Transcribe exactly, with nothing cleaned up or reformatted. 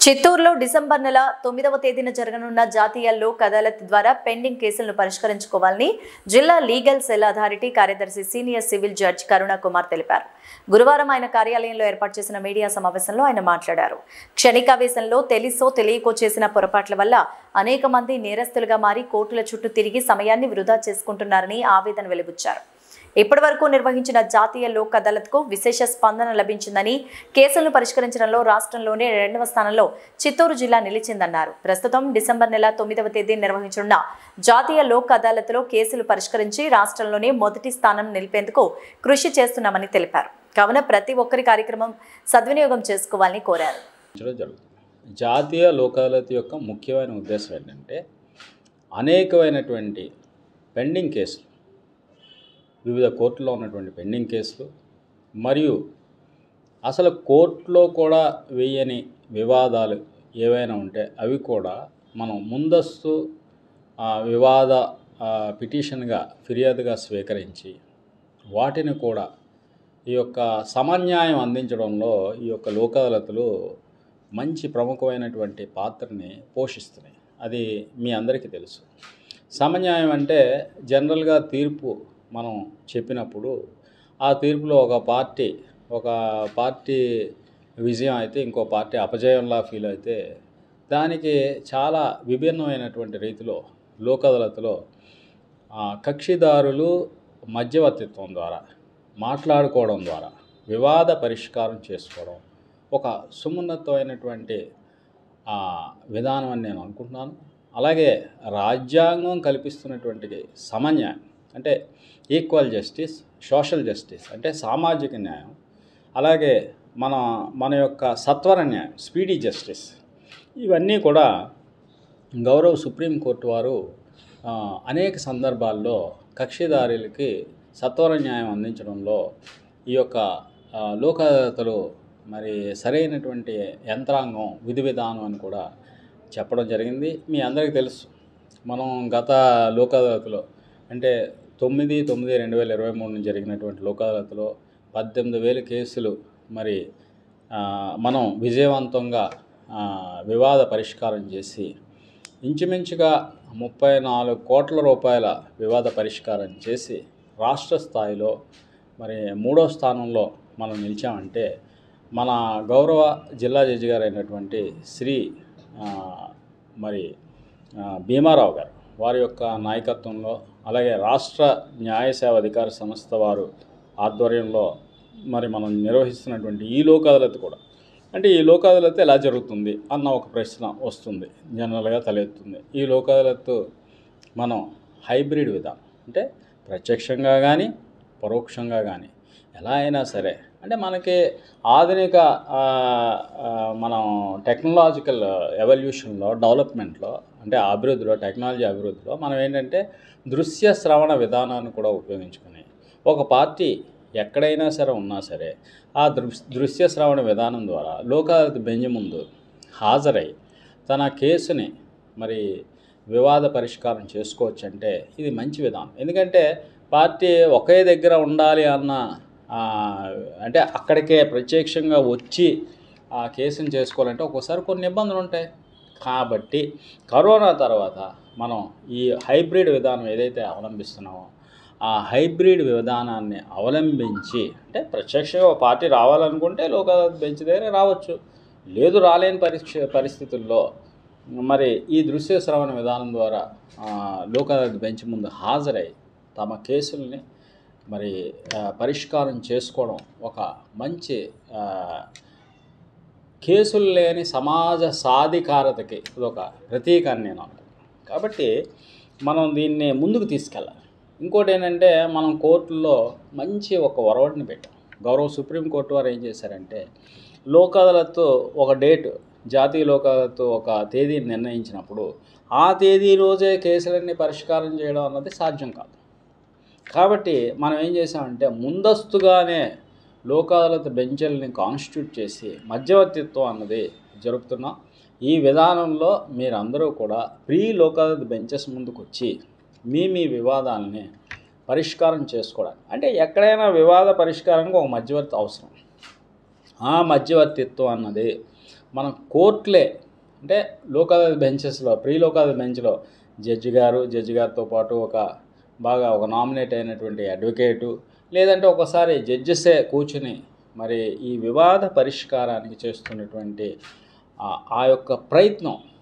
చిత్తూరులో డిసెంబర్ నెల తొమ్మిదవ తేదీన జరగనున్న జాతీయ లోక్ అదాలత్ ద్వారా పెండింగ్ కేసులను పరిష్కరించుకోవాలని జిల్లా లీగల్ సెల్ అథారిటీ కార్యదర్శి senior civil judge Karuna Kumar తెలిపారు. గురువారం ఆయన కార్యాలయంలో ఏర్పాటు చేసిన మీడియా సమావేశంలో ఆయన మాట్లాడారు. క్షణికావేశంలో తెలిసో తెలియకో చేసిన పొరపాట్ల వల్ల అనేక మంది నేరస్తులుగా మారి కోర్టుల చుట్టూ తిరిగి సమయాన్ని వృధా చేసుకుంటున్నారని ఆవేదన వెలిబుచ్చారు. ఇప్పటి వరకు నిర్వహించిన జాతీయ లోక్ అదాలత్కు విశేష స్పందన లభించిందని, కేసులను పరిష్కరించడంలో రాష్ట్రంలోనే రెండవ స్థానంలో చిత్తూరు జిల్లా నిలిచిందన్నారు. ప్రస్తుతం డిసెంబర్ నెల తొమ్మిదవ తేదీ నిర్వహించనున్న జాతీయ లోక్ అదాలత్లో కేసులు పరిష్కరించి రాష్ట్రంలోనే మొదటి స్థానం నిలిపేందుకు కృషి చేస్తున్నామని తెలిపారు. కావున ప్రతి ఒక్కరి కార్యక్రమం సద్వినియోగం చేసుకోవాలని కోరారు. జాతీయ లోక్ అదాలత్ యొక్క ముఖ్యమైన ఉద్దేశం ఏంటంటే అనేకమైనటువంటి పెండింగ్ కేసులు, వివిధ కోర్టులో ఉన్నటువంటి పెండింగ్ కేసులు మరియు అసలు కోర్టులో కూడా వేయని వివాదాలు ఏవైనా ఉంటే అవి కూడా మనం ముందస్తు వివాద పిటిషన్గా ఫిర్యాదుగా స్వీకరించి వాటిని కూడా ఈ యొక్క సమన్యాయం అందించడంలో ఈ యొక్క లోక్ అదాలత్లు మంచి ప్రముఖమైనటువంటి పాత్రని పోషిస్తున్నాయి. అది మీ అందరికీ తెలుసు. సమన్యాయం అంటే జనరల్గా తీర్పు మనం చెప్పినప్పుడు ఆ తీర్పులో ఒక పార్టీ ఒక పార్టీ విజయం అయితే ఇంకో పార్టీ అపజయంలా ఫీల్ అయితే దానికి చాలా విభిన్నమైనటువంటి రీతిలో లోక్ అదాలత్లో కక్షిదారులు మధ్యవర్తిత్వం ద్వారా మాట్లాడుకోవడం ద్వారా వివాద పరిష్కారం చేసుకోవడం ఒక సమున్నతమైనటువంటి విధానం అని నేను అనుకుంటున్నాను. అలాగే రాజ్యాంగం కల్పిస్తున్నటువంటి సమన్యాయం అంటే ఈక్వల్ జస్టిస్, సోషల్ జస్టిస్ అంటే సామాజిక న్యాయం, అలాగే మన మన యొక్క సత్వర న్యాయం స్పీడీ జస్టిస్, ఇవన్నీ కూడా గౌరవ సుప్రీంకోర్టు వారు అనేక సందర్భాల్లో కక్షిదారులకి సత్వర న్యాయం అందించడంలో ఈ యొక్క లోక్ అదాలత్లు మరి సరైనటువంటి యంత్రాంగం విధి విధానం అని కూడా చెప్పడం జరిగింది. మీ అందరికీ తెలుసు, మనం గత లోక్ అదాలత్లో అంటే తొమ్మిది తొమ్మిది రెండు వేల ఇరవై మూడున జరిగినటువంటి లోక్ అదాలత్లో పద్దెనిమిది వేల కేసులు మరి మనం విజయవంతంగా వివాద పరిష్కారం చేసి ఇంచుమించుగా ముప్పై నాలుగు కోట్ల రూపాయల వివాద పరిష్కారం చేసి రాష్ట్ర స్థాయిలో మరి మూడో స్థానంలో మనం నిలిచామంటే మన గౌరవ జిల్లా జడ్జి గారు అయినటువంటి శ్రీ మరి భీమారావు గారు వారి యొక్క నాయకత్వంలో, అలాగే రాష్ట్ర న్యాయ సేవ అధికార సంస్థ వారు ఆధ్వర్యంలో మరి మనం నిర్వహిస్తున్నటువంటి ఈ లోక్ అదాలత్ కూడా అంటే ఈ లోక్ అదాలత్ ఎలా జరుగుతుంది అన్న ఒక ప్రశ్న వస్తుంది, జనరల్గా తలెత్తుంది. ఈ లోక్ అదాలత్ మనం హైబ్రిడ్ విధానం అంటే ప్రత్యక్షంగా కానీ పరోక్షంగా కానీ ఎలా అయినా సరే అంటే మనకి ఆధునిక మనం టెక్నాలజికల్ ఎవల్యూషన్లో డెవలప్మెంట్లో అంటే అభివృద్ధిలో టెక్నాలజీ అభివృద్ధిలో మనం ఏంటంటే దృశ్య శ్రవణ విధానాన్ని కూడా ఉపయోగించుకుని ఒక పార్టీ ఎక్కడైనా సరే ఉన్నా సరే ఆ దృశ్య శ్రవణ విధానం ద్వారా లోక్ అదాలత్ బెంచ్ ముందు హాజరై తన కేసుని మరి వివాద పరిష్కారం చేసుకోవచ్చు అంటే ఇది మంచి విధానం. ఎందుకంటే పార్టీ ఒకే దగ్గర ఉండాలి అన్న అంటే అక్కడికే ప్రత్యక్షంగా వచ్చి ఆ కేసుని చేసుకోవాలంటే ఒక్కోసారి కొన్ని ఇబ్బందులు ఉంటాయి. కాబట్టి కరోనా తర్వాత మనం ఈ హైబ్రిడ్ విధానం ఏదైతే అవలంబిస్తున్నామో ఆ హైబ్రిడ్ విధానాన్ని అవలంబించి అంటే ప్రత్యక్షంగా ఒక పార్టీ రావాలనుకుంటే లోక్ అదాలత్ బెంచ్ దగ్గర రావచ్చు, లేదు రాలేని పరీక్ష పరిస్థితుల్లో మరి ఈ దృశ్య శ్రవణ విధానం ద్వారా లోక్ అదాలత్ బెంచ్ ముందు హాజరై తమ కేసుల్ని మరి పరిష్కారం చేసుకోవడం ఒక మంచి కేసులు లేని సమాజ సాధికారతకి ఇదొక ప్రతీక అని నేను అంటాను. కాబట్టి మనం దీన్ని ముందుకు తీసుకెళ్ళాలి. ఇంకోటి ఏంటంటే మనం కోర్టుల్లో మంచి ఒక ఒరవడిని పెట్టాం. గౌరవ సుప్రీంకోర్టు వారు ఏం చేశారంటే లోక్ అదాలత్ ఒక డేట్ జాతీయ లోక్ అదాలత్ ఒక తేదీని నిర్ణయించినప్పుడు ఆ తేదీ రోజే కేసులన్నీ పరిష్కారం చేయడం అన్నది సాధ్యం కాదు. కాబట్టి మనం ఏం చేసామంటే ముందస్తుగానే లోక్ అదాలత్ బెంచ్లని కాన్స్టిట్యూట్ చేసి మధ్యవర్తిత్వం అన్నది జరుపుతున్నాం. ఈ విధానంలో మీరందరూ కూడా ప్రీ లోక్ అదాలత్ బెంచెస్ ముందుకు వచ్చి మీ మీ వివాదాలని పరిష్కారం చేసుకోవడానికి అంటే ఎక్కడైనా వివాద పరిష్కారానికి ఒక మధ్యవర్తి అవసరం. ఆ మధ్యవర్తిత్వం అన్నది మనం కోర్టులే అంటే లోక్ అదాలత్ బెంచెస్లో ప్రీ లోక్ అదాలత్ బెంచ్లో జడ్జి గారు జడ్జి గారితో పాటు ఒక బాగా ఒక నామినేట్ అయినటువంటి అడ్వకేటు లేదంటే ఒకసారి జడ్జెసే కూర్చుని మరి ఈ వివాద పరిష్కారానికి చేస్తున్నటువంటి ఆ యొక్క ప్రయత్నం